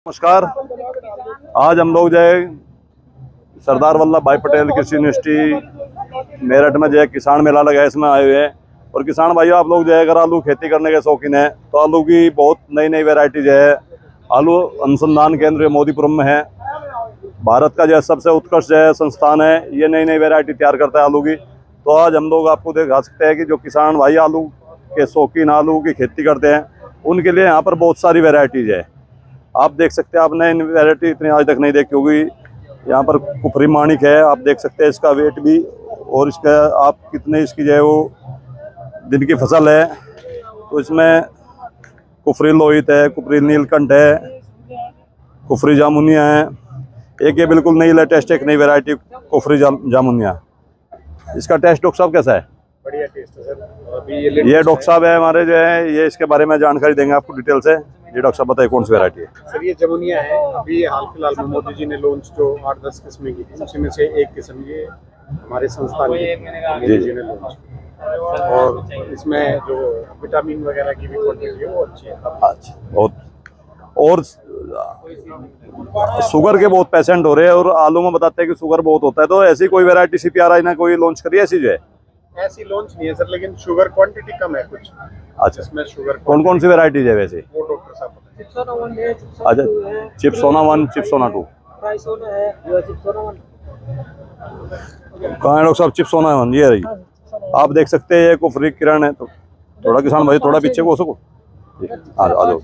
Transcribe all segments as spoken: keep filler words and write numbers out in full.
नमस्कार। आज हम लोग जो है सरदार वल्लभ भाई पटेल कृषि यूनिवर्सिटी मेरठ में जो है किसान मेला लगा है, इसमें आए हुए हैं। और किसान भाइयों, आप लोग जो है अगर आलू खेती करने के शौकीन हैं तो आलू की बहुत नई नई वैरायटी जो है आलू अनुसंधान केंद्र मोदीपुरम में है। भारत का जो है सबसे उत्कृष्ट जो है संस्थान है, ये नई नई वैरायटी तैयार करता है आलू की। तो आज हम लोग आपको दिखा सकते हैं कि जो किसान भाई आलू के शौकीन आलू की खेती करते हैं उनके लिए यहाँ पर बहुत सारी वैरायटीज है। आप देख सकते हैं, आपने इन वैरायटी इतनी आज तक नहीं देखी होगी। यहाँ पर कुफरी माणिक है, आप देख सकते हैं इसका वेट भी, और इसका आप कितने इसकी जो है वो दिन की फसल है। तो इसमें कुफरी लोहित है, कुफरी नीलकंठ है, कुफरी जामुनिया है। एक ये बिल्कुल नई लेटेस्ट एक नई वैरायटी कुफरी जाम, जामुनिया। इसका टेस्ट डॉक्टर साहब कैसा है? बढ़िया टेस्ट है सर। अभी ये ये डॉक्टर साहब है हमारे जो है, ये इसके बारे में जानकारी देंगे आपको डिटेल से। ये डॉक्टर साहब बताइए कौन सी वैरायटी है? सर ये जमुनिया है। अभी हाल फिलहाल में मोदी जी ने लॉन्च जो आठ दस किस्में की थी उसी में से एक किस्म ये हमारे संस्थान मोदी जी ने लॉन्च की, और इसमें जो विटामिन वगैरह की भी क्वांटिटी है वो अच्छी है। अच्छा, बहुत। और शुगर के बहुत पेशेंट हो रहे हैं और आलू में बताते हैं कि शुगर बहुत होता है, तो ऐसी कोई variety C P R I ने कोई लॉन्च करी है ऐसी जो है? ऐसी लॉन्च नहीं है सर, लेकिन शुगर क्वांटिटी कम है कुछ। अच्छा, इसमें शुगर कौन कौन सी वैरायटीज है वैसे? वो डॉक्टर साहब बताएं। अच्छा, चिप्सोना वन, चिप्सोना टू कहाँ है डॉक्टर साहब? चिप्सोना वन ये रही, आप देख सकते हैं। ये कुफरी किरण है। तो थोड़ा किसान भाई थोड़ा पीछे को सको, आ जाओ।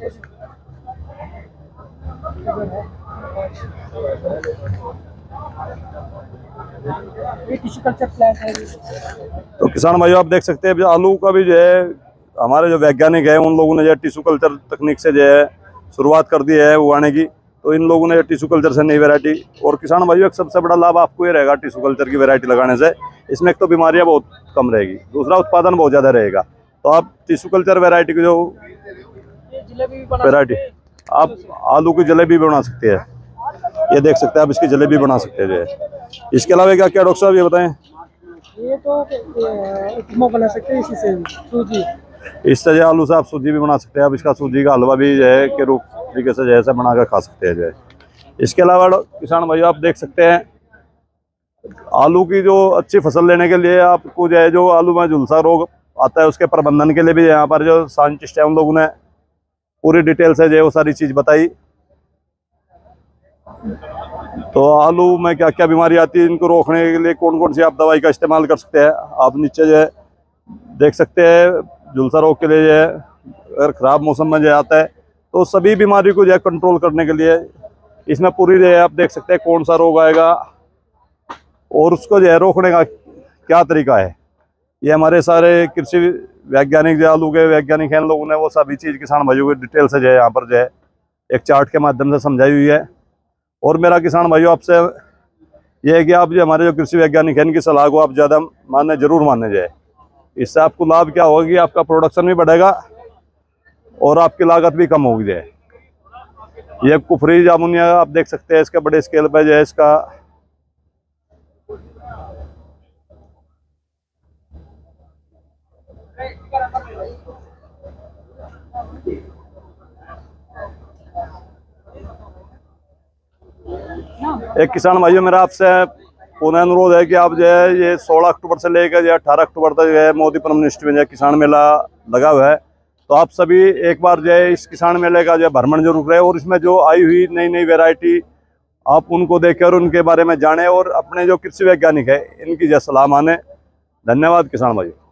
तो किसान भाइयों, आप देख सकते हैं आलू का भी जो है हमारे जो वैज्ञानिक है उन लोगों ने जो टिश्यू कल्चर तकनीक से जो है शुरुआत कर दी है उगाने की। तो इन लोगों ने टिश्यू कल्चर से नई वैरायटी, और किसान भाइयों एक सबसे बड़ा लाभ आपको ये रहेगा टिश्यू कल्चर की वैरायटी लगाने से, इसमें एक तो बीमारियां बहुत कम रहेगी, दूसरा उत्पादन बहुत ज़्यादा रहेगा। तो आप टिश्यू कल्चर वैरायटी की जो वैरायटी, आप आलू की जलेबी भी बना सकते हैं। ये देख सकते हैं आप, इसकी जलेबी बना सकते हैं जो है। इसके अलावा क्या क्या डॉक्टर साहब ये बताएं? ये तो उपमा बना सकते हैं इसी से, सूजी। इस तरह आलू से आप सूजी भी बना सकते हैं। आप इसका सूजी का हलवा भी जो है के रूप तरीके से जैसा बना कर खा सकते हैं जो है। इसके अलावा किसान भाइयों, आप देख सकते हैं आलू की जो अच्छी फसल लेने के लिए आपको जो है जो आलू में झुलसा रोग आता है उसके प्रबंधन के लिए भी यहाँ पर जो साइंटिस्ट है उन लोगों ने पूरी डिटेल से जो है वो सारी चीज़ बताई। तो आलू में क्या क्या बीमारी आती है, इनको रोकने के लिए कौन कौन सी आप दवाई का इस्तेमाल कर सकते हैं। आप नीचे जो है देख सकते हैं, झुलसा रोग के लिए जो है अगर ख़राब मौसम में जो आता है तो सभी बीमारी को जो है कंट्रोल करने के लिए इसमें पूरी जो है आप देख सकते हैं कौन सा रोग आएगा और उसको जो है रोकने का क्या तरीका है। ये हमारे सारे कृषि वैज्ञानिक जो आलू के वैज्ञानिक हैं, इन लोगों ने वो सभी चीज़ किसान भाइयों को डिटेल से जो है यहाँ पर जो है एक चार्ट के माध्यम से समझाई हुई है। और मेरा किसान भाइयों आपसे ये है कि आप जो हमारे जो कृषि वैज्ञानिक हैं इनकी सलाह को आप ज़्यादा माने, जरूर माने जाए। इससे आपको लाभ क्या होगा कि आपका प्रोडक्शन भी बढ़ेगा और आपकी लागत भी कम होगी जाए। ये कुफरी जामुनिया आप देख सकते हैं, इसका बड़े स्केल पर जो है इसका एक किसान भाइयों, मेरा आपसे पुनः अनुरोध है कि आप जो है ये सोलह अक्टूबर से लेकर जो अठारह अक्टूबर तक जो है मोदीपुरम यूनिवर्सिटी में जो है किसान मेला लगा हुआ है। तो आप सभी एक बार जो है इस किसान मेले का जो है भ्रमण जरूर करें और इसमें जो आई हुई नई नई वैरायटी आप उनको देखें और उनके बारे में जानें और अपने जो कृषि वैज्ञानिक है इनकी जो सलाह माने। धन्यवाद किसान भाइयों।